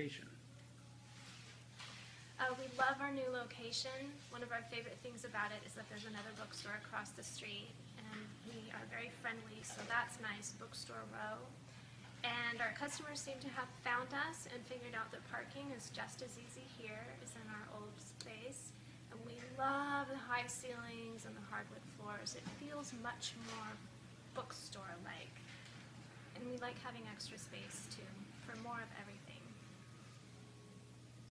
location? We love our new location. One of our favorite things about it is that there's another bookstore across the street, and we are very friendly, so that's nice, Bookstore Row. And our customers seem to have found us and figured out that parking is just as easy here as in our old space. And we love the high ceilings and the hardwood floors. It feels much more bookstore-like. And we like having extra space, too, for more of everything.